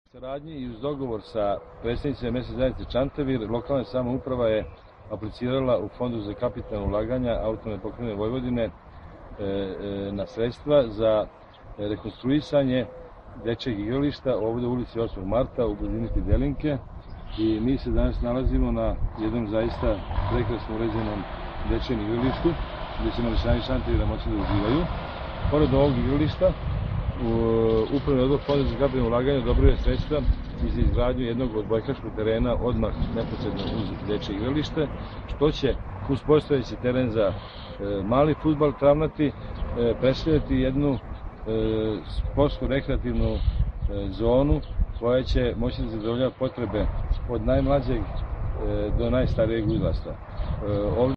Saradnji i uz dogovor sa predstavnicima mesne zajednice Čantavir, lokalna samouprava je aplicirala u Fondu za kapitalna ulaganja Autonomne pokrajine Vojvodine na sredstva za rekonstruisanje dečjeg igrališta ovde u ulici 8. marta u blizini Fidelinke i mi se danas nalazimo na jednom zaista prekrasno uređenom dečjem igralištu gde će mališani Čantavira moći da uživaju. Pored ovog igrališta, Upravni odbor Fonda za kapitalna ulaganja odobrio je sredstva i za izgradnju jednog odbojkaškog terena odmah neposredno uz dečje igralište, što će uz postojeći teren za mali fudbal travnati predstavljati jednu sportsko-rekreativnu zonu koja će moći da zadovoljava potrebe od najmlađeg do najstarijeg uzrasta.